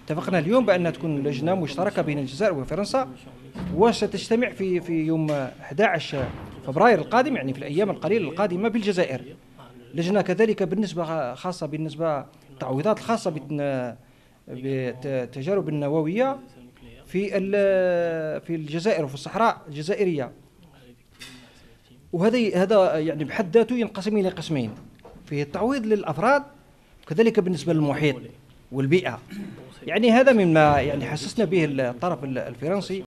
اتفقنا اليوم بأن تكون لجنة مشتركة بين الجزائر وفرنسا، وستجتمع في يوم 11 فبراير القادم، يعني في الأيام القليلة القادمة بالجزائر. لجنة كذلك خاصة بالنسبة التعويضات الخاصة بالتجارب النووية في الجزائر وفي الصحراء الجزائرية. وهذا يعني بحد ذاته ينقسم إلى قسمين، فيه التعويض للأفراد وكذلك بالنسبة للمحيط والبيئة. يعني هذا مما يعني حسسنا به الطرف الفرنسي